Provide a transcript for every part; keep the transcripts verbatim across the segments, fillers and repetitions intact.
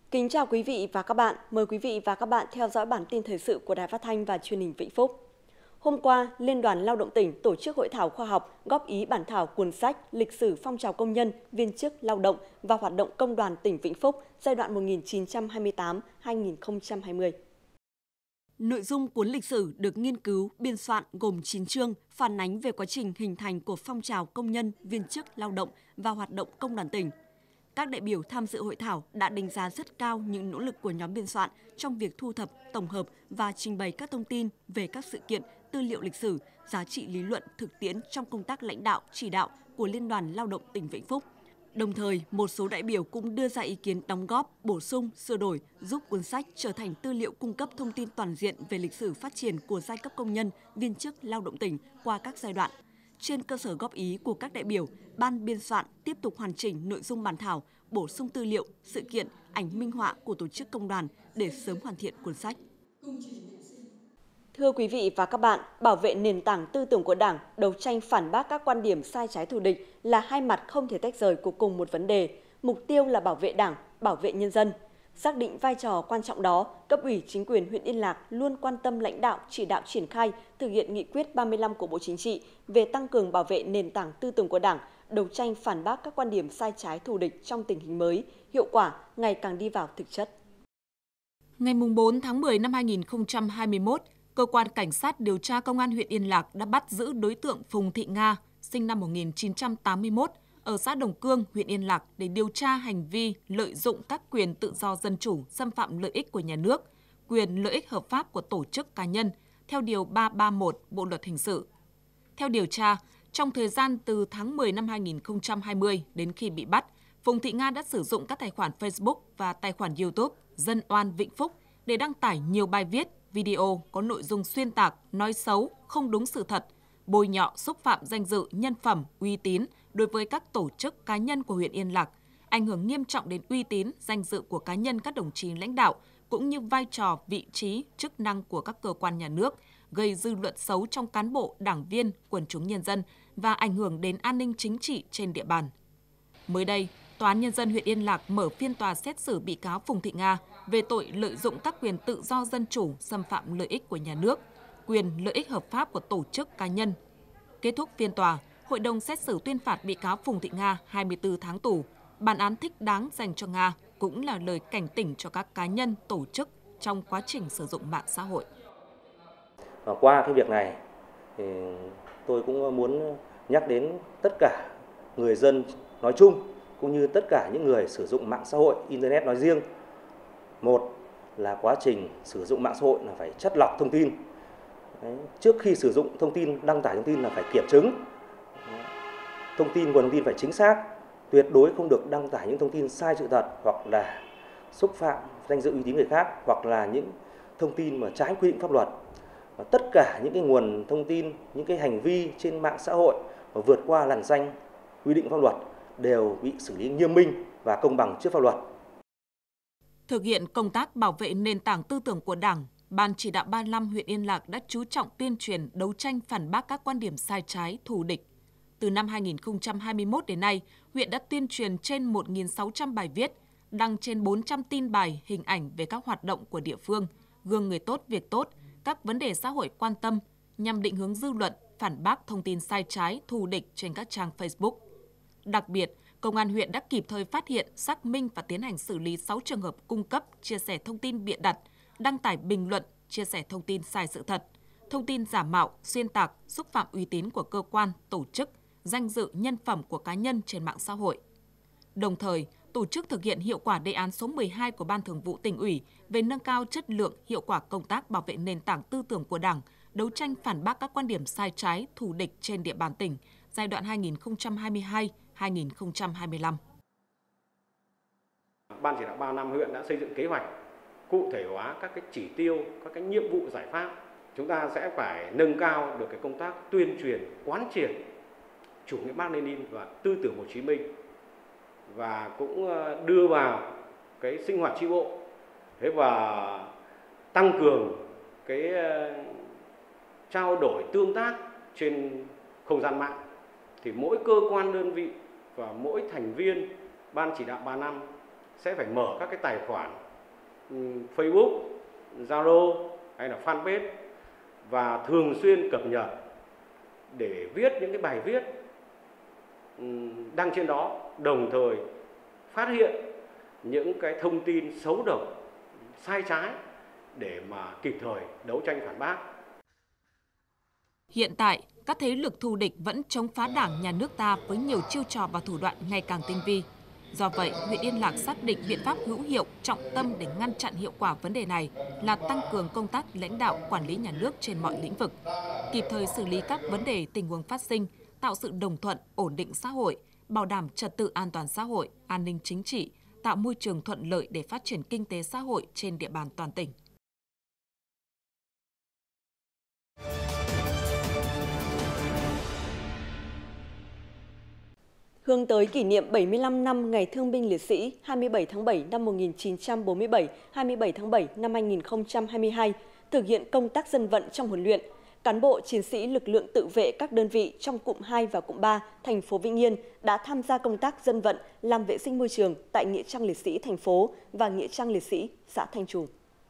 Kính chào quý vị và các bạn. Mời quý vị và các bạn theo dõi bản tin thời sự của Đài Phát thanh và Truyền hình Vĩnh Phúc. Hôm qua, Liên đoàn Lao động tỉnh tổ chức hội thảo khoa học góp ý bản thảo cuốn sách Lịch sử phong trào công nhân, viên chức lao động và hoạt động công đoàn tỉnh Vĩnh Phúc giai đoạn một nghìn chín trăm hai mươi tám đến hai nghìn không trăm hai mươi. Nội dung cuốn lịch sử được nghiên cứu, biên soạn gồm chín chương phản ánh về quá trình hình thành của phong trào công nhân, viên chức lao động và hoạt động công đoàn tỉnh. Các đại biểu tham dự hội thảo đã đánh giá rất cao những nỗ lực của nhóm biên soạn trong việc thu thập, tổng hợp và trình bày các thông tin về các sự kiện, tư liệu lịch sử, giá trị lý luận, thực tiễn trong công tác lãnh đạo, chỉ đạo của Liên đoàn Lao động tỉnh Vĩnh Phúc. Đồng thời, một số đại biểu cũng đưa ra ý kiến đóng góp, bổ sung, sửa đổi, giúp cuốn sách trở thành tư liệu cung cấp thông tin toàn diện về lịch sử phát triển của giai cấp công nhân, viên chức lao động tỉnh qua các giai đoạn. Trên cơ sở góp ý của các đại biểu, ban biên soạn tiếp tục hoàn chỉnh nội dung bản thảo, bổ sung tư liệu, sự kiện, ảnh minh họa của tổ chức công đoàn để sớm hoàn thiện cuốn sách. Thưa quý vị và các bạn, bảo vệ nền tảng tư tưởng của Đảng, đấu tranh phản bác các quan điểm sai trái thù địch là hai mặt không thể tách rời của cùng một vấn đề. Mục tiêu là bảo vệ Đảng, bảo vệ nhân dân. Xác định vai trò quan trọng đó, cấp ủy chính quyền huyện Yên Lạc luôn quan tâm lãnh đạo, chỉ đạo triển khai, thực hiện nghị quyết ba mươi lăm của Bộ Chính trị về tăng cường bảo vệ nền tảng tư tưởng của Đảng, đấu tranh phản bác các quan điểm sai trái thù địch trong tình hình mới, hiệu quả ngày càng đi vào thực chất. Ngày bốn tháng mười năm hai nghìn không trăm hai mươi mốt, Cơ quan Cảnh sát điều tra Công an huyện Yên Lạc đã bắt giữ đối tượng Phùng Thị Nga, sinh năm một nghìn chín trăm tám mươi mốt, ở xã Đồng Cương, huyện Yên Lạc để điều tra hành vi lợi dụng các quyền tự do dân chủ, xâm phạm lợi ích của nhà nước, quyền lợi ích hợp pháp của tổ chức cá nhân, theo Điều ba trăm ba mươi mốt Bộ Luật Hình sự. Theo điều tra, trong thời gian từ tháng mười năm hai nghìn không trăm hai mươi đến khi bị bắt, Phùng Thị Nga đã sử dụng các tài khoản Facebook và tài khoản YouTube Dân Oan Vĩnh Phúc để đăng tải nhiều bài viết, video có nội dung xuyên tạc, nói xấu, không đúng sự thật, bôi nhọ, xúc phạm danh dự, nhân phẩm, uy tín đối với các tổ chức cá nhân của huyện Yên Lạc, ảnh hưởng nghiêm trọng đến uy tín, danh dự của cá nhân các đồng chí lãnh đạo, cũng như vai trò, vị trí, chức năng của các cơ quan nhà nước, gây dư luận xấu trong cán bộ, đảng viên, quần chúng nhân dân và ảnh hưởng đến an ninh chính trị trên địa bàn. Mới đây, Tòa án Nhân dân huyện Yên Lạc mở phiên tòa xét xử bị cáo Phùng Thị Nga về tội lợi dụng các quyền tự do dân chủ, xâm phạm lợi ích của nhà nước, quyền lợi ích hợp pháp của tổ chức cá nhân. Kết thúc phiên tòa, Hội đồng xét xử tuyên phạt bị cáo Phùng Thị Nga hai mươi tư tháng tù. Bản án thích đáng dành cho Nga cũng là lời cảnh tỉnh cho các cá nhân, tổ chức trong quá trình sử dụng mạng xã hội. Qua cái việc này, thì tôi cũng muốn nhắc đến tất cả người dân nói chung, cũng như tất cả những người sử dụng mạng xã hội, Internet nói riêng. Một là quá trình sử dụng mạng xã hội là phải chắt lọc thông tin. Đấy, trước khi sử dụng thông tin, đăng tải thông tin là phải kiểm chứng. Đấy, thông tin, nguồn thông tin phải chính xác, tuyệt đối không được đăng tải những thông tin sai sự thật hoặc là xúc phạm danh dự uy tín người khác hoặc là những thông tin mà trái quy định pháp luật. Và tất cả những cái nguồn thông tin, những cái hành vi trên mạng xã hội mà vượt qua làn ranh quy định pháp luật đều bị xử lý nghiêm minh và công bằng trước pháp luật. Thực hiện công tác bảo vệ nền tảng tư tưởng của Đảng, Ban chỉ đạo ba mươi lăm huyện Yên Lạc đã chú trọng tuyên truyền, đấu tranh phản bác các quan điểm sai trái, thù địch. Từ năm hai nghìn không trăm hai mươi mốt đến nay, huyện đã tuyên truyền trên một nghìn sáu trăm bài viết, đăng trên bốn trăm tin bài, hình ảnh về các hoạt động của địa phương, gương người tốt việc tốt, các vấn đề xã hội quan tâm, nhằm định hướng dư luận, phản bác thông tin sai trái, thù địch trên các trang Facebook. Đặc biệt, Công an huyện đã kịp thời phát hiện, xác minh và tiến hành xử lý sáu trường hợp cung cấp, chia sẻ thông tin bịa đặt, đăng tải bình luận, chia sẻ thông tin sai sự thật, thông tin giả mạo, xuyên tạc, xúc phạm uy tín của cơ quan, tổ chức, danh dự, nhân phẩm của cá nhân trên mạng xã hội. Đồng thời, tổ chức thực hiện hiệu quả đề án số mười hai của Ban Thường vụ Tỉnh ủy về nâng cao chất lượng, hiệu quả công tác bảo vệ nền tảng tư tưởng của Đảng, đấu tranh phản bác các quan điểm sai trái, thù địch trên địa bàn tỉnh, giai đoạn hai nghìn không trăm hai mươi hai đến hai nghìn không trăm hai mươi lăm. Ban chỉ đạo ba mươi lăm huyện đã xây dựng kế hoạch cụ thể hóa các cái chỉ tiêu, các cái nhiệm vụ giải pháp. Chúng ta sẽ phải nâng cao được cái công tác tuyên truyền, quán triệt chủ nghĩa Mác Lênin và tư tưởng Hồ Chí Minh, và cũng đưa vào cái sinh hoạt chi bộ, thế và tăng cường cái trao đổi tương tác trên không gian mạng. Thì mỗi cơ quan đơn vị và mỗi thành viên Ban chỉ đạo ba mươi lăm sẽ phải mở các cái tài khoản Facebook, Zalo hay là fanpage và thường xuyên cập nhật để viết những cái bài viết đăng trên đó, đồng thời phát hiện những cái thông tin xấu độc, sai trái để mà kịp thời đấu tranh phản bác. Hiện tại, các thế lực thù địch vẫn chống phá Đảng, Nhà nước ta với nhiều chiêu trò và thủ đoạn ngày càng tinh vi. Do vậy, huyện Yên Lạc xác định biện pháp hữu hiệu, trọng tâm để ngăn chặn hiệu quả vấn đề này là tăng cường công tác lãnh đạo quản lý nhà nước trên mọi lĩnh vực, kịp thời xử lý các vấn đề tình huống phát sinh, tạo sự đồng thuận, ổn định xã hội, bảo đảm trật tự an toàn xã hội, an ninh chính trị, tạo môi trường thuận lợi để phát triển kinh tế xã hội trên địa bàn toàn tỉnh. Hướng tới kỷ niệm bảy mươi lăm năm Ngày Thương binh Liệt sĩ hai mươi bảy tháng bảy năm một nghìn chín trăm bốn mươi bảy, hai mươi bảy tháng bảy năm hai nghìn không trăm hai mươi hai, thực hiện công tác dân vận trong huấn luyện, cán bộ chiến sĩ lực lượng tự vệ các đơn vị trong cụm hai và cụm ba thành phố Vĩnh Yên đã tham gia công tác dân vận làm vệ sinh môi trường tại nghĩa trang liệt sĩ thành phố và nghĩa trang liệt sĩ xã Thanh Trù.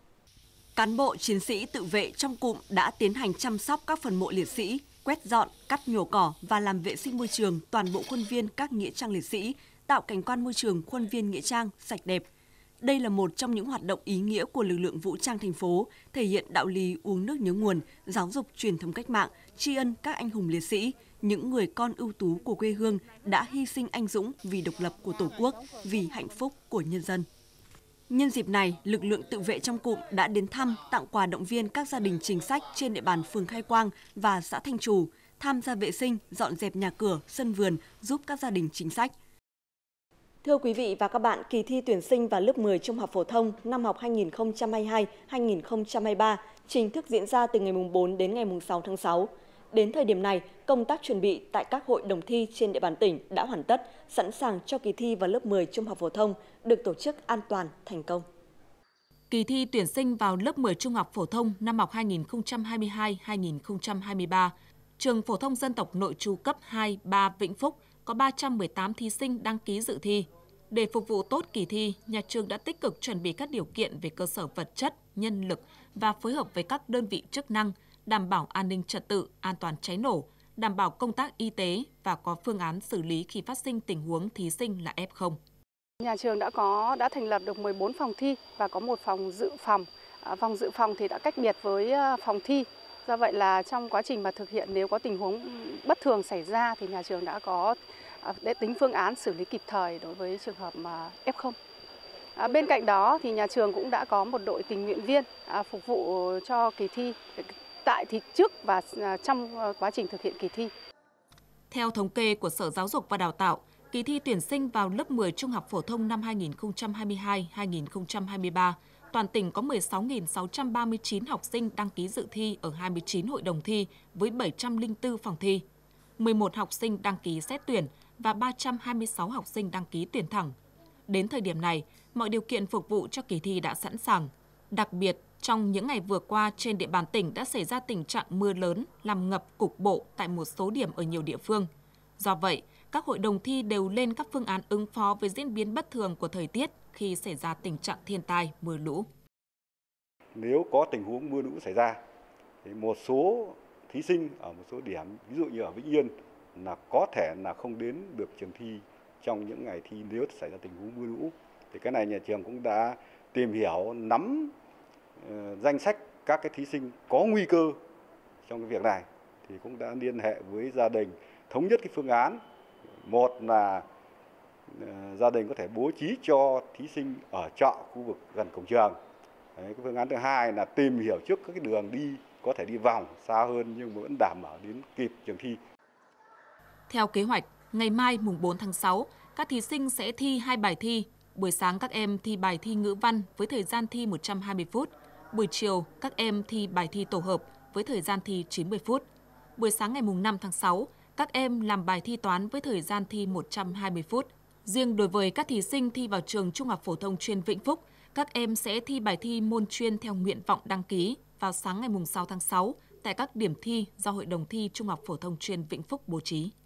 Cán bộ chiến sĩ tự vệ trong cụm đã tiến hành chăm sóc các phần mộ liệt sĩ, quét dọn, cắt nhổ cỏ và làm vệ sinh môi trường toàn bộ khuôn viên các nghĩa trang liệt sĩ, tạo cảnh quan môi trường khuôn viên nghĩa trang sạch đẹp. Đây là một trong những hoạt động ý nghĩa của lực lượng vũ trang thành phố, thể hiện đạo lý uống nước nhớ nguồn, giáo dục truyền thống cách mạng, tri ân các anh hùng liệt sĩ, những người con ưu tú của quê hương đã hy sinh anh dũng vì độc lập của Tổ quốc, vì hạnh phúc của nhân dân. Nhân dịp này, lực lượng tự vệ trong cụm đã đến thăm, tặng quà động viên các gia đình chính sách trên địa bàn phường Khai Quang và xã Thanh Trù, tham gia vệ sinh, dọn dẹp nhà cửa, sân vườn, giúp các gia đình chính sách. Thưa quý vị và các bạn, kỳ thi tuyển sinh vào lớp mười trung học phổ thông năm học hai nghìn không trăm hai mươi hai hai nghìn không trăm hai mươi ba chính thức diễn ra từ ngày bốn đến ngày sáu tháng sáu. Đến thời điểm này, công tác chuẩn bị tại các hội đồng thi trên địa bàn tỉnh đã hoàn tất, sẵn sàng cho kỳ thi vào lớp mười trung học phổ thông được tổ chức an toàn, thành công. Kỳ thi tuyển sinh vào lớp mười trung học phổ thông năm học hai nghìn không trăm hai mươi hai hai nghìn không trăm hai mươi ba, Trường Phổ thông Dân tộc Nội trú cấp hai, ba Vĩnh Phúc có ba trăm mười tám thí sinh đăng ký dự thi. Để phục vụ tốt kỳ thi, nhà trường đã tích cực chuẩn bị các điều kiện về cơ sở vật chất, nhân lực và phối hợp với các đơn vị chức năng, đảm bảo an ninh trật tự, an toàn cháy nổ, đảm bảo công tác y tế và có phương án xử lý khi phát sinh tình huống thí sinh là ép không. Nhà trường đã có đã thành lập được mười bốn phòng thi và có một phòng dự phòng. À, phòng dự phòng thì đã cách biệt với phòng thi. Do vậy là trong quá trình mà thực hiện, nếu có tình huống bất thường xảy ra thì nhà trường đã có để tính phương án xử lý kịp thời đối với trường hợp mà ép không. À, bên cạnh đó thì nhà trường cũng đã có một đội tình nguyện viên à, phục vụ cho kỳ thi tại thì trước và trong quá trình thực hiện kỳ thi. Theo thống kê của Sở Giáo dục và Đào tạo, kỳ thi tuyển sinh vào lớp mười trung học phổ thông năm hai nghìn không trăm hai mươi hai hai nghìn không trăm hai mươi ba, toàn tỉnh có mười sáu nghìn sáu trăm ba mươi chín học sinh đăng ký dự thi ở hai mươi chín hội đồng thi với bảy trăm lẻ bốn phòng thi, mười một học sinh đăng ký xét tuyển và ba trăm hai mươi sáu học sinh đăng ký tuyển thẳng. Đến thời điểm này, mọi điều kiện phục vụ cho kỳ thi đã sẵn sàng. Đặc biệt, trong những ngày vừa qua, trên địa bàn tỉnh đã xảy ra tình trạng mưa lớn làm ngập cục bộ tại một số điểm ở nhiều địa phương. Do vậy, các hội đồng thi đều lên các phương án ứng phó với diễn biến bất thường của thời tiết khi xảy ra tình trạng thiên tai, mưa lũ. Nếu có tình huống mưa lũ xảy ra, thì một số thí sinh ở một số điểm, ví dụ như ở Vĩnh Yên, là có thể là không đến được trường thi trong những ngày thi nếu xảy ra tình huống mưa lũ. Thì cái này nhà trường cũng đã tìm hiểu, nắm uh, danh sách các cái thí sinh có nguy cơ trong cái việc này, thì cũng đã liên hệ với gia đình thống nhất cái phương án. Một là uh, gia đình có thể bố trí cho thí sinh ở trọ khu vực gần cổng trường. Đấy, cái phương án thứ hai là tìm hiểu trước các cái đường đi có thể đi vòng xa hơn nhưng mà vẫn đảm bảo đến kịp trường thi. Theo kế hoạch, ngày mai mùng bốn tháng sáu, các thí sinh sẽ thi hai bài thi. Buổi sáng các em thi bài thi ngữ văn với thời gian thi một trăm hai mươi phút. Buổi chiều các em thi bài thi tổ hợp với thời gian thi chín mươi phút. Buổi sáng ngày mùng năm tháng sáu, các em làm bài thi toán với thời gian thi một trăm hai mươi phút. Riêng đối với các thí sinh thi vào trường Trung học phổ thông chuyên Vĩnh Phúc, các em sẽ thi bài thi môn chuyên theo nguyện vọng đăng ký vào sáng ngày mùng sáu tháng sáu tại các điểm thi do Hội đồng thi Trung học phổ thông chuyên Vĩnh Phúc bố trí.